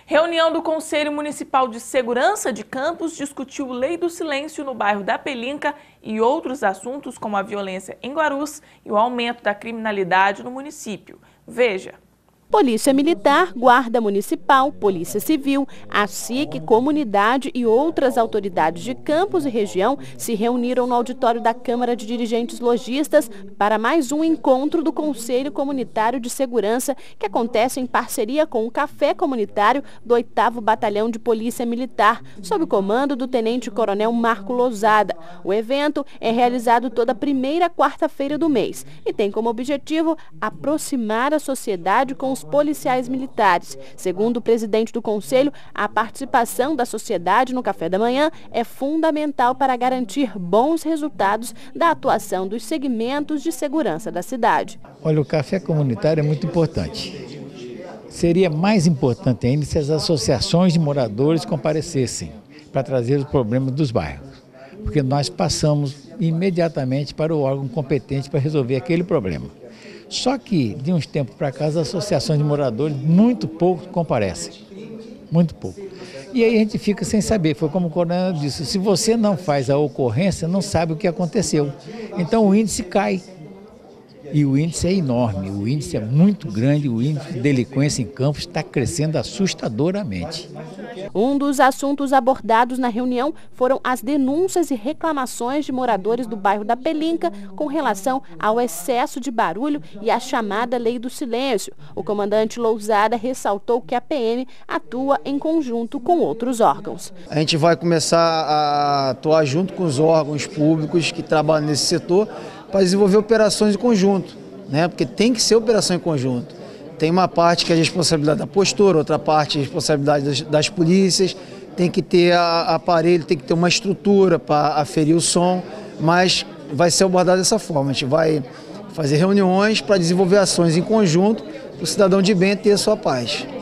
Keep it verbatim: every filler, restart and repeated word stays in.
Reunião do Conselho Municipal de Segurança de Campos discutiu Lei do Silêncio no bairro da Pelinca e outros assuntos como a violência em Guarus e o aumento da criminalidade no município. Veja. Polícia Militar, Guarda Municipal, Polícia Civil, a S I C, Comunidade e outras autoridades de Campos e região se reuniram no auditório da Câmara de Dirigentes Lojistas para mais um encontro do Conselho Comunitário de Segurança, que acontece em parceria com o Café Comunitário do oitavo Batalhão de Polícia Militar, sob o comando do Tenente Coronel Marco Lousada. O evento é realizado toda primeira quarta-feira do mês e tem como objetivo aproximar a sociedade com os policiais militares. Segundo o presidente do Conselho, a participação da sociedade no café da manhã é fundamental para garantir bons resultados da atuação dos segmentos de segurança da cidade. Olha, o café comunitário é muito importante. Seria mais importante ainda se as associações de moradores comparecessem para trazer os problemas dos bairros, porque nós passamos imediatamente para o órgão competente para resolver aquele problema. Só que, de uns tempos para cá, as associações de moradores muito pouco comparecem, muito pouco. E aí a gente fica sem saber, foi como o coronel disse, se você não faz a ocorrência, não sabe o que aconteceu. Então o índice cai. E o índice é enorme, o índice é muito grande, o índice de delinquência em Campos está crescendo assustadoramente. Um dos assuntos abordados na reunião foram as denúncias e reclamações de moradores do bairro da Pelinca com relação ao excesso de barulho e à chamada Lei do Silêncio. O comandante Lousada ressaltou que a P M atua em conjunto com outros órgãos. A gente vai começar a atuar junto com os órgãos públicos que trabalham nesse setor para desenvolver operações em conjunto, né? Porque tem que ser operação em conjunto. Tem uma parte que é a responsabilidade da postura, outra parte é a responsabilidade das, das polícias, tem que ter a, aparelho, tem que ter uma estrutura para aferir o som, mas vai ser abordado dessa forma. A gente vai fazer reuniões para desenvolver ações em conjunto para o cidadão de bem ter a sua paz.